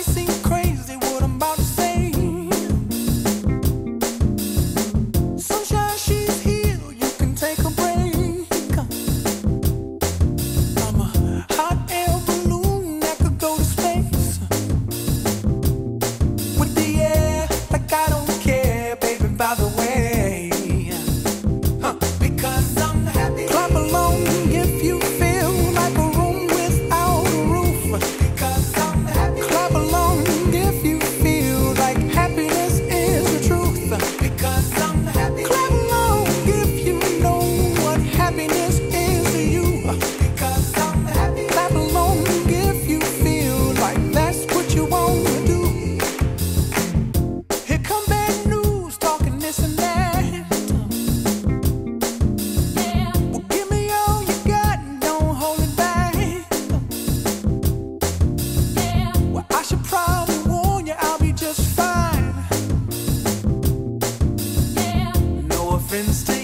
might seem crazy what I'm about to say. Sunshine, she's here, you can take a break. I'm a hot air balloon that could go to space. With the air, like I don't care, baby, by the way. Because I'm happy. Clap along if you feel like a room without a roof. Because I'm happy. Clap along if you feel like happiness is the truth. Because I'm happy. Clap along if you know what happiness is to you. Because I'm happy. Clap along if you feel like that's what you want to do. Here come bad news, talking this and that. Well, give me all you got and don't hold it back. Well, I should probably warn you, I'll be just fine. No offense to